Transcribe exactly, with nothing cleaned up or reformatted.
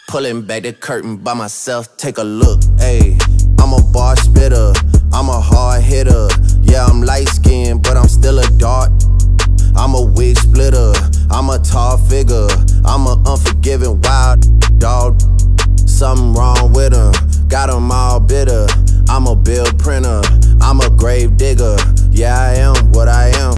Pulling back the curtain by myself, take a look, ayy. I'm a bar spitter, I'm a hard hitter. Yeah, I'm light skinned, but I'm still a dart. I'm a wig splitter, I'm a tall figure. I'm a unforgiving wild dog. Something wrong with him, got him all bitter. I'm a bill printer, I'm a grave digger. Yeah, I am what I am.